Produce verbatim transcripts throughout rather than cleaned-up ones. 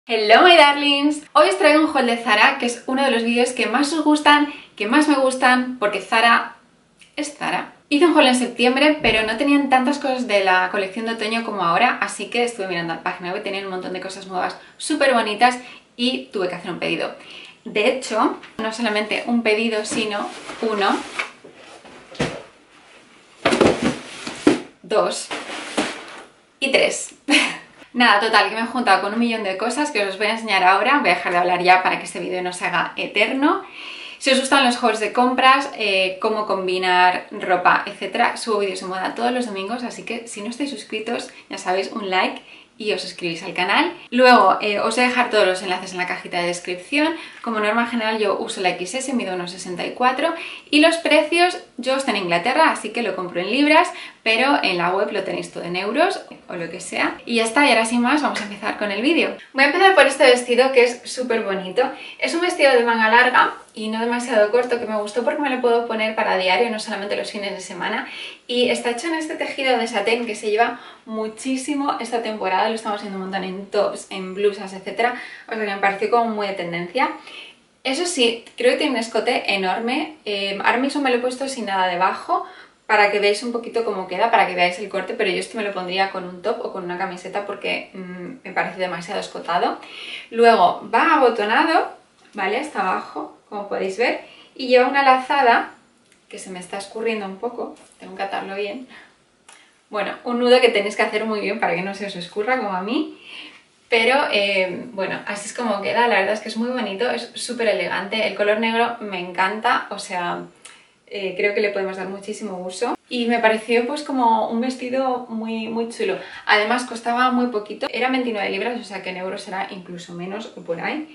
Hello my darlings, hoy os traigo un haul de Zara, que es uno de los vídeos que más os gustan, que más me gustan, porque Zara es Zara. Hice un haul en septiembre, pero no tenían tantas cosas de la colección de otoño como ahora, así que estuve mirando la página web, tenían un montón de cosas nuevas súper bonitas y tuve que hacer un pedido. De hecho, no solamente un pedido, sino uno, dos y tres. Nada, total, que me he juntado con un millón de cosas que os voy a enseñar ahora. Voy a dejar de hablar ya para que este vídeo no se haga eterno. Si os gustan los hauls de compras, eh, cómo combinar ropa, etcétera, subo vídeos de moda todos los domingos, así que si no estáis suscritos, ya sabéis, un like y os suscribís al canal. Luego eh, os voy a dejar todos los enlaces en la cajita de descripción. Como norma general yo uso la equis ese, mido uno sesenta y cuatro y los precios, yo estoy en Inglaterra, así que lo compro en libras, pero en la web lo tenéis todo en euros o lo que sea. Y ya está, y ahora sin más vamos a empezar con el vídeo. Voy a empezar por este vestido que es súper bonito. Es un vestido de manga larga y no demasiado corto, que me gustó porque me lo puedo poner para diario, no solamente los fines de semana. Y está hecho en este tejido de satén que se lleva muchísimo esta temporada, lo estamos viendo un montón en tops, en blusas, etcétera. O sea que me pareció como muy de tendencia. Eso sí, creo que tiene un escote enorme. Eh, ahora mismo me lo he puesto sin nada debajo, para que veáis un poquito cómo queda, para que veáis el corte, pero yo esto me lo pondría con un top o con una camiseta porque mmm, me parece demasiado escotado. Luego va abotonado, ¿vale? Hasta abajo, como podéis ver, y lleva una lazada que se me está escurriendo un poco, tengo que atarlo bien. Bueno, un nudo que tenéis que hacer muy bien para que no se os escurra como a mí. Pero eh, bueno, así es como queda, la verdad es que es muy bonito, es súper elegante, el color negro me encanta, o sea, eh, creo que le podemos dar muchísimo uso. Y me pareció pues como un vestido muy, muy chulo. Además costaba muy poquito, era veintinueve libras, o sea que en euros será incluso menos o por ahí.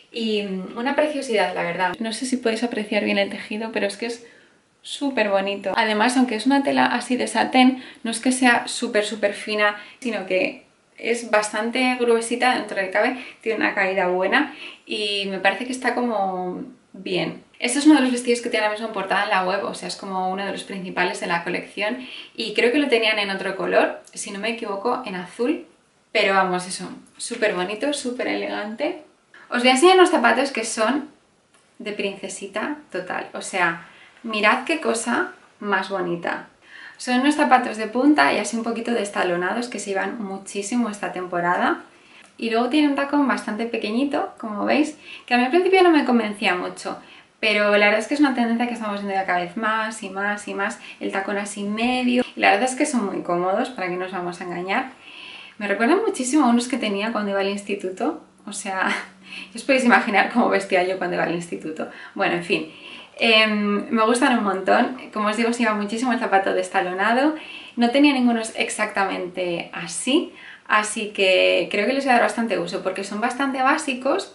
Y una preciosidad, la verdad. No sé si podéis apreciar bien el tejido, pero es que es súper bonito. Además, aunque es una tela así de satén, no es que sea súper súper fina, sino que es bastante gruesita dentro de cabe, tiene una caída buena y me parece que está como bien. Este es uno de los vestidos que tiene ahora mismo en portada en la web, o sea, es como uno de los principales de la colección y creo que lo tenían en otro color, si no me equivoco, en azul, pero vamos, eso, súper bonito, súper elegante. Os voy a enseñar unos zapatos que son de princesita total, o sea, mirad qué cosa más bonita. Son unos zapatos de punta y así un poquito destalonados que se llevan muchísimo esta temporada. Y luego tiene un tacón bastante pequeñito, como veis, que a mí al principio no me convencía mucho. Pero la verdad es que es una tendencia que estamos viendo cada vez más y más y más. El tacón así medio. Y la verdad es que son muy cómodos, para que no nos vamos a engañar. Me recuerdan muchísimo a unos que tenía cuando iba al instituto. O sea, os podéis imaginar cómo vestía yo cuando iba al instituto. Bueno, en fin. Eh, me gustan un montón, como os digo, se lleva muchísimo el zapato destalonado, no tenía ninguno exactamente así, así que creo que les voy a dar bastante uso porque son bastante básicos,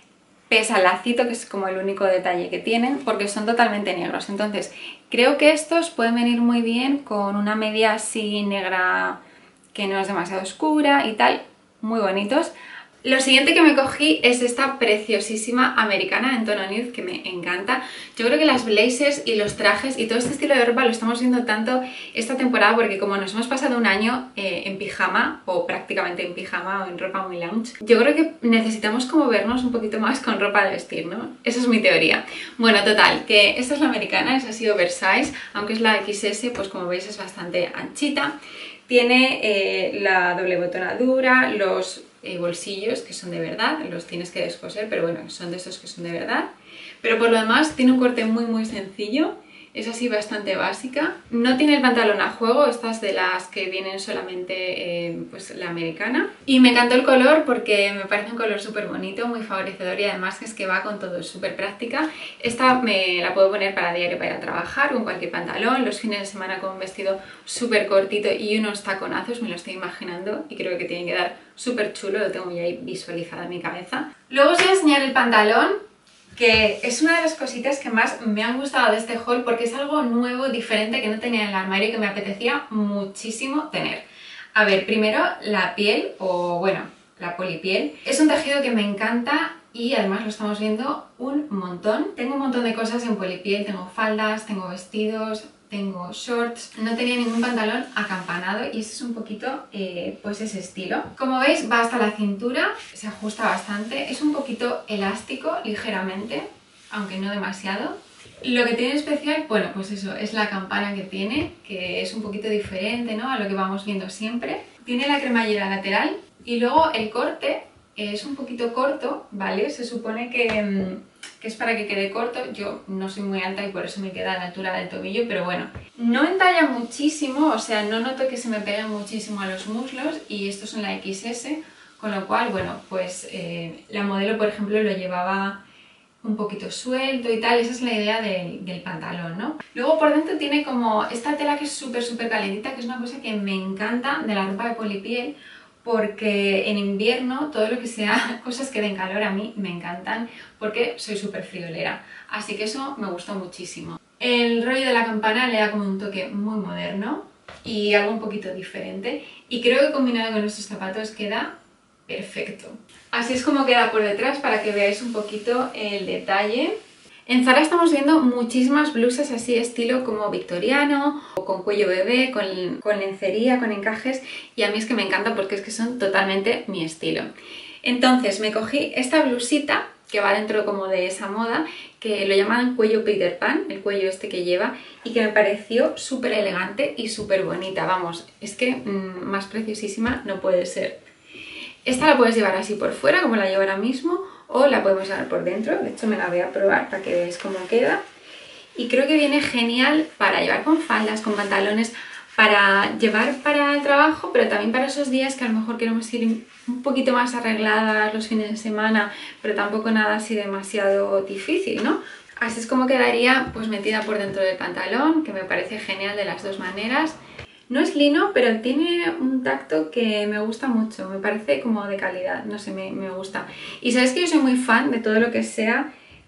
pese al lacito que es como el único detalle que tienen, porque son totalmente negros, entonces creo que estos pueden venir muy bien con una media así negra que no es demasiado oscura y tal, muy bonitos. Lo siguiente que me cogí es esta preciosísima americana en tono nude que me encanta. Yo creo que las blazers y los trajes y todo este estilo de ropa lo estamos viendo tanto esta temporada porque como nos hemos pasado un año eh, en pijama o prácticamente en pijama o en ropa muy lounge, yo creo que necesitamos como vernos un poquito más con ropa de vestir, ¿no? Esa es mi teoría. Bueno, total, que esta es la americana, es así oversize, aunque es la equis ese, pues como veis es bastante anchita. Tiene eh, la doble botonadura, los Eh, bolsillos que son de verdad, los tienes que descoser, pero bueno, son de esos que son de verdad. Pero por lo demás tiene un corte muy muy sencillo, es así bastante básica. No tiene el pantalón a juego, estas de las que vienen solamente eh, pues la americana. Y me encantó el color porque me parece un color súper bonito, muy favorecedor y además es que va con todo, es súper práctica. Esta me la puedo poner para diario para ir a trabajar, con cualquier pantalón, los fines de semana con un vestido súper cortito y unos taconazos, me lo estoy imaginando y creo que tiene que dar súper chulo, lo tengo ya ahí visualizado en mi cabeza. Luego os voy a enseñar el pantalón, que es una de las cositas que más me han gustado de este haul porque es algo nuevo, diferente, que no tenía en el armario y que me apetecía muchísimo tener. A ver, primero la piel, o bueno, la polipiel. Es un tejido que me encanta y además lo estamos viendo un montón. Tengo un montón de cosas en polipiel, tengo faldas, tengo vestidos, tengo shorts, no tenía ningún pantalón acampanado y este es un poquito eh, pues ese estilo. Como veis va hasta la cintura, se ajusta bastante, es un poquito elástico ligeramente, aunque no demasiado. Lo que tiene especial, bueno, pues eso, es la campana que tiene, que es un poquito diferente, ¿no?, a lo que vamos viendo siempre. Tiene la cremallera lateral y luego el corte es un poquito corto, ¿vale? Se supone que, que es para que quede corto. Yo no soy muy alta y por eso me queda a la altura del tobillo, pero bueno. No entalla muchísimo, o sea, no noto que se me pegue muchísimo a los muslos y estos son la equis ese, con lo cual, bueno, pues eh, la modelo, por ejemplo, lo llevaba un poquito suelto y tal, esa es la idea de, del pantalón, ¿no? Luego por dentro tiene como esta tela que es súper súper calentita, que es una cosa que me encanta de la ropa de polipiel, porque en invierno todo lo que sea cosas que den calor a mí me encantan, porque soy súper friolera, así que eso me gustó muchísimo. El rollo de la campana le da como un toque muy moderno y algo un poquito diferente, y creo que combinado con estos zapatos queda perfecto. Así es como queda por detrás para que veáis un poquito el detalle. En Zara estamos viendo muchísimas blusas así estilo como victoriano, o con cuello bebé, con, con lencería, con encajes, y a mí es que me encanta porque es que son totalmente mi estilo. Entonces me cogí esta blusita que va dentro como de esa moda, que lo llaman cuello Peter Pan, el cuello este que lleva, y que me pareció súper elegante y súper bonita. Vamos, es que mmm, más preciosísima no puede ser. Esta la puedes llevar así por fuera, como la llevo ahora mismo, o la podemos llevar por dentro. De hecho me la voy a probar para que veáis cómo queda. Y creo que viene genial para llevar con faldas, con pantalones, para llevar para el trabajo, pero también para esos días que a lo mejor queremos ir un poquito más arregladas los fines de semana, pero tampoco nada así demasiado difícil, ¿no? Así es como quedaría pues metida por dentro del pantalón, que me parece genial de las dos maneras. No es lino, pero tiene un tacto que me gusta mucho, me parece como de calidad, no sé, me, me gusta. Y sabes que yo soy muy fan de todo lo que sea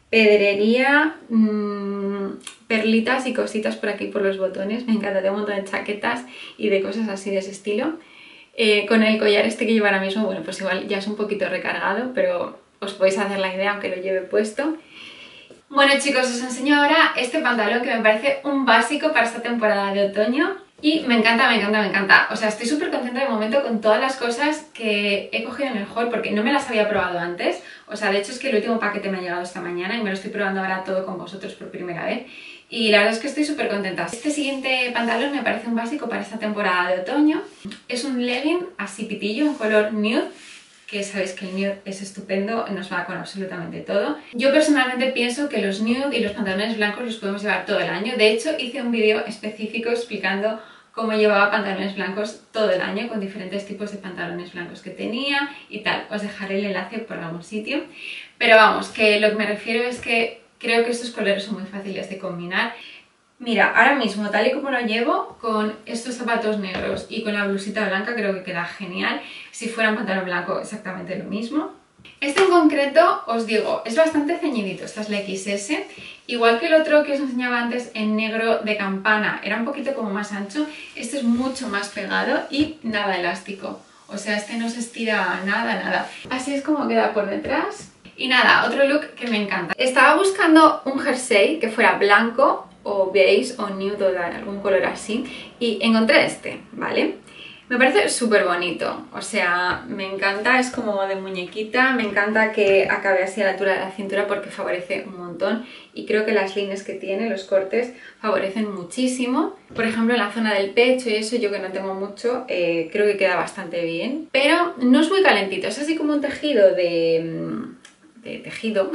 pedrería, mmm, perlitas y cositas por aquí por los botones, me encanta, tengo un montón de chaquetas y de cosas así de ese estilo. Eh, con el collar este que llevo ahora mismo, bueno, pues igual ya es un poquito recargado, pero os podéis hacer la idea aunque lo lleve puesto. Bueno chicos, os enseño ahora este pantalón que me parece un básico para esta temporada de otoño. Y me encanta, me encanta, me encanta. O sea, estoy súper contenta de momento con todas las cosas que he cogido en el haul porque no me las había probado antes. O sea, de hecho es que el último paquete me ha llegado esta mañana y me lo estoy probando ahora todo con vosotros por primera vez. Y la verdad es que estoy súper contenta. Este siguiente pantalón me parece un básico para esta temporada de otoño. Es un legging así pitillo en color nude, que sabéis que el nude es estupendo, nos va con absolutamente todo. Yo personalmente pienso que los nude y los pantalones blancos los podemos llevar todo el año. De hecho, hice un vídeo específico explicando cómo llevaba pantalones blancos todo el año, con diferentes tipos de pantalones blancos que tenía y tal. Os dejaré el enlace por algún sitio. Pero vamos, que lo que me refiero es que creo que estos colores son muy fáciles de combinar. Mira, ahora mismo, tal y como lo llevo, con estos zapatos negros y con la blusita blanca, creo que queda genial. Si fuera un pantalón blanco, exactamente lo mismo. Este en concreto, os digo, es bastante ceñidito, esta es la equis ese. Igual que el otro que os enseñaba antes en negro de campana, era un poquito como más ancho. Este es mucho más pegado y nada elástico. O sea, este no se estira nada, nada. Así es como queda por detrás. Y nada, otro look que me encanta. Estaba buscando un jersey que fuera blanco o beige o nude o de algún color así y encontré este, ¿vale? Me parece súper bonito, o sea, me encanta, es como de muñequita, me encanta que acabe así a la altura de la cintura porque favorece un montón y creo que las líneas que tiene, los cortes, favorecen muchísimo. Por ejemplo, en la zona del pecho y eso, yo que no tengo mucho, eh, creo que queda bastante bien, pero no es muy calentito, es así como un tejido de... de tejido,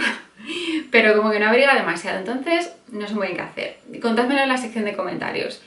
pero como que no abriga demasiado, entonces no sé muy bien qué hacer. Contádmelo en la sección de comentarios,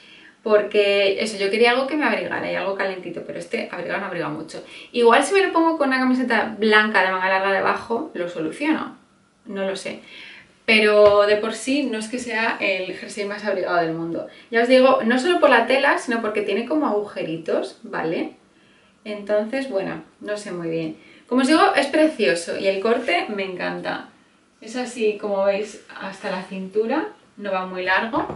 porque eso, yo quería algo que me abrigara y algo calentito, pero este abriga no abriga mucho. Igual si me lo pongo con una camiseta blanca de manga larga debajo, lo soluciono, no lo sé. Pero de por sí no es que sea el jersey más abrigado del mundo. Ya os digo, no solo por la tela, sino porque tiene como agujeritos, ¿vale? Entonces, bueno, no sé muy bien. Como os digo, es precioso y el corte me encanta. Es así, como veis, hasta la cintura, no va muy largo.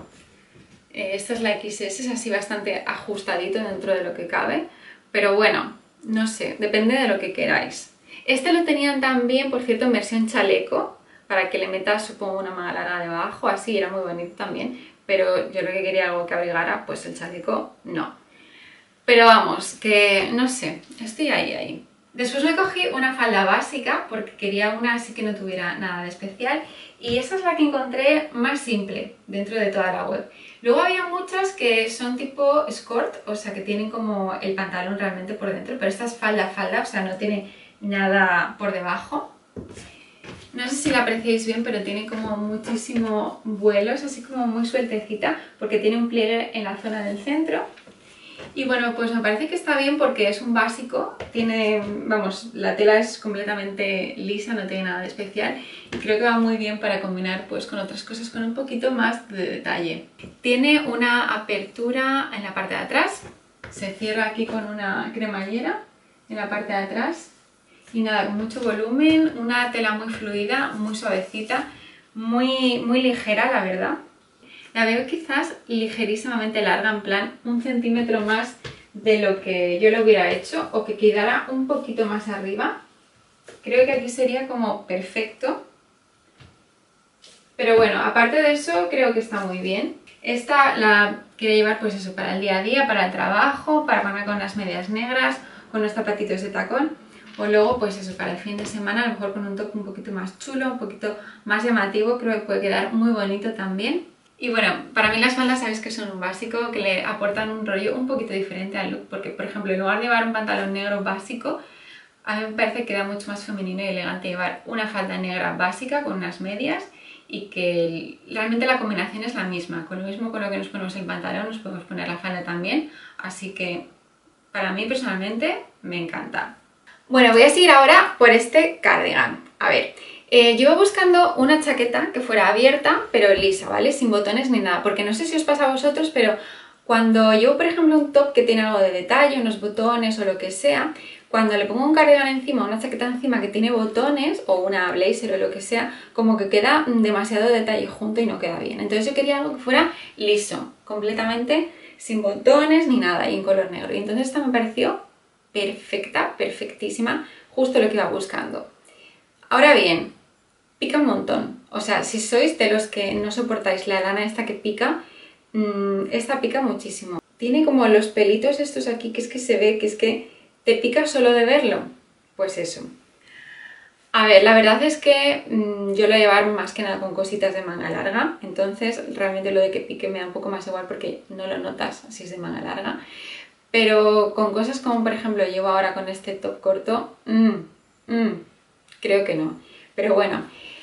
Eh, esta es la equis ese, es así bastante ajustadito dentro de lo que cabe. Pero bueno, no sé, depende de lo que queráis. Este lo tenían también, por cierto, en versión chaleco, para que le metas, supongo, una manga larga debajo, así, era muy bonito también. pero yo lo que quería algo que abrigara, pues el chaleco no. Pero vamos, que no sé, estoy ahí, ahí. Después me cogí una falda básica porque quería una así que no tuviera nada de especial y esa es la que encontré más simple dentro de toda la web. Luego había muchas que son tipo skirt, o sea que tienen como el pantalón realmente por dentro, pero esta es falda falda, o sea no tiene nada por debajo. No sé si la apreciáis bien, pero tiene como muchísimo vuelo, es así como muy sueltecita porque tiene un pliegue en la zona del centro. Y bueno, pues me parece que está bien porque es un básico, tiene, vamos, la tela es completamente lisa, no tiene nada de especial y creo que va muy bien para combinar pues con otras cosas con un poquito más de detalle. Tiene una apertura en la parte de atrás, se cierra aquí con una cremallera en la parte de atrás y nada, con mucho volumen, una tela muy fluida, muy suavecita, muy, muy ligera la verdad. La veo quizás ligerísimamente larga, en plan un centímetro más de lo que yo lo hubiera hecho o que quedara un poquito más arriba. Creo que aquí sería como perfecto. Pero bueno, aparte de eso creo que está muy bien. Esta la quiero llevar pues eso, para el día a día, para el trabajo, para ponerme con unas medias negras, con unos zapatitos de tacón. O luego pues eso, para el fin de semana, a lo mejor con un top un poquito más chulo, un poquito más llamativo, creo que puede quedar muy bonito también. Y bueno, para mí las faldas sabéis que son un básico, que le aportan un rollo un poquito diferente al look, porque por ejemplo en lugar de llevar un pantalón negro básico, a mí me parece que queda mucho más femenino y elegante llevar una falda negra básica con unas medias y que realmente la combinación es la misma, con lo mismo con lo que nos ponemos el pantalón nos podemos poner la falda también, así que para mí personalmente me encanta. Bueno, voy a seguir ahora por este cardigan, a ver. Eh, yo iba buscando una chaqueta que fuera abierta, pero lisa, ¿vale? Sin botones ni nada, porque no sé si os pasa a vosotros, pero cuando llevo, por ejemplo, un top que tiene algo de detalle, unos botones o lo que sea, cuando le pongo un cardigan encima, una chaqueta encima que tiene botones, o una blazer o lo que sea, como que queda demasiado detalle junto y no queda bien. Entonces yo quería algo que fuera liso, completamente sin botones ni nada, y en color negro. Y entonces esta me pareció perfecta, perfectísima, justo lo que iba buscando. Ahora bien, pica un montón, o sea, si sois de los que no soportáis la lana esta que pica, mmm, esta pica muchísimo. Tiene como los pelitos estos aquí que es que se ve, que es que te pica solo de verlo. Pues eso. A ver, la verdad es que mmm, yo lo voy a llevar más que nada con cositas de manga larga, entonces realmente lo de que pique me da un poco más igual porque no lo notas si es de manga larga. Pero con cosas como por ejemplo llevo ahora con este top corto, mmm, mmm, creo que no. Pero bueno,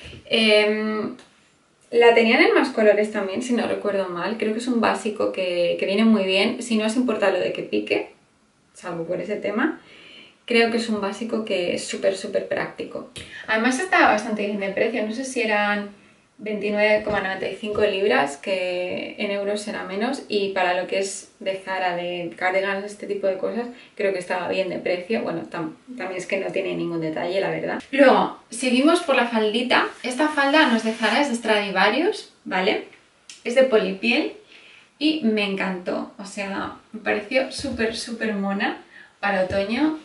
eh, la tenían en más colores también, si no recuerdo mal. Creo que es un básico que, que viene muy bien, si no os importa lo de que pique, salvo por ese tema. Creo que es un básico que es súper, súper práctico. Además está bastante bien de precio, no sé si eran veintinueve coma noventa y cinco libras, que en euros será menos, y para lo que es de Zara, de cardigans, este tipo de cosas, creo que estaba bien de precio. Bueno, tam también es que no tiene ningún detalle, la verdad. Luego, seguimos por la faldita. Esta falda no es de Zara, es de Stradivarius, ¿vale? Es de polipiel y me encantó, o sea, me pareció súper, súper mona para otoño.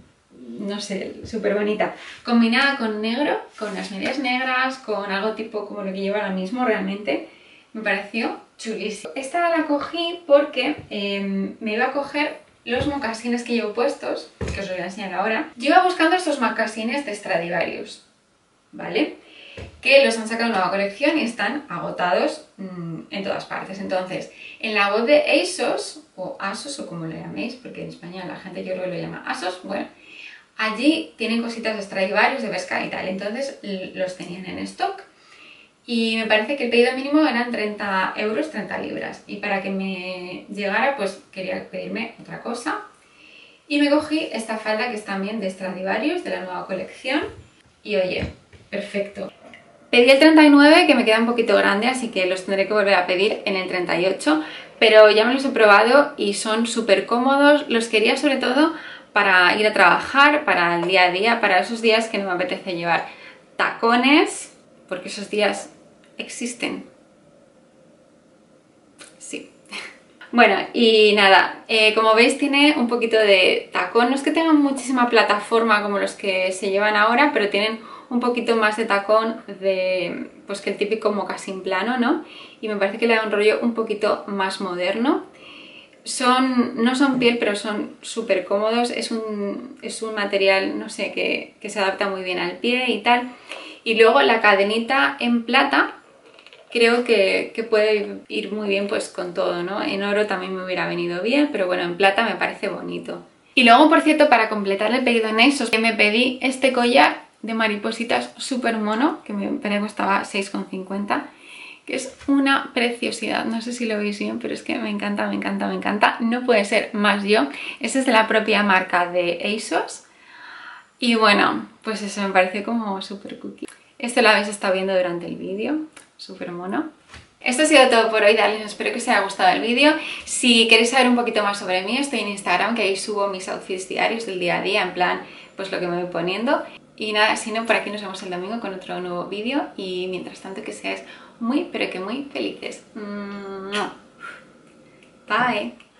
No sé, súper bonita, combinada con negro, con las medias negras, con algo tipo como lo que llevo ahora mismo, realmente me pareció chulísimo. Esta la cogí porque eh, me iba a coger los mocasines que llevo puestos, que os voy a enseñar ahora. Yo iba buscando estos mocasines de Stradivarius, ¿vale? Que los han sacado en nueva colección y están agotados mmm, en todas partes. Entonces, en la web de ASOS, o ASOS o como lo llaméis, porque en España la gente yo creo que lo llama ASOS, bueno, allí tienen cositas de Stradivarius, de Bershka y tal, entonces los tenían en stock y me parece que el pedido mínimo eran treinta euros, treinta libras, y para que me llegara pues quería pedirme otra cosa y me cogí esta falda que es también de Stradivarius, de la nueva colección, y oye, perfecto. Pedí el treinta y nueve, que me queda un poquito grande, así que los tendré que volver a pedir en el treinta y ocho, pero ya me los he probado y son súper cómodos. Los quería sobre todo para ir a trabajar, para el día a día, para esos días que no me apetece llevar tacones, porque esos días existen. Sí. Bueno, y nada, eh, como veis tiene un poquito de tacón, no es que tengan muchísima plataforma como los que se llevan ahora, pero tienen un poquito más de tacón de, pues que el típico mocasín plano, ¿no? Y me parece que le da un rollo un poquito más moderno. Son, no son piel, pero son súper cómodos, es un, es un material, no sé, que, que se adapta muy bien al pie y tal. Y luego la cadenita en plata creo que, que puede ir muy bien pues con todo, ¿no? En oro también me hubiera venido bien, pero bueno, en plata me parece bonito. Y luego, por cierto, para completar el pedido en ASOS, me pedí este collar de maripositas súper mono, que me parece que costaba seis con cincuenta, que es una preciosidad. No sé si lo veis bien, pero es que me encanta, me encanta, me encanta. No puede ser más yo. Este es de la propia marca de ASOS. Y bueno, pues eso me parece como súper cookie. Este lo habéis estado viendo durante el vídeo, súper mono. Esto ha sido todo por hoy, darles, espero que os haya gustado el vídeo. Si queréis saber un poquito más sobre mí, estoy en Instagram, que ahí subo mis outfits diarios del día a día, en plan, pues lo que me voy poniendo. Y nada, si no, por aquí nos vemos el domingo con otro nuevo vídeo y mientras tanto que seáis muy, pero que muy felices. Bye.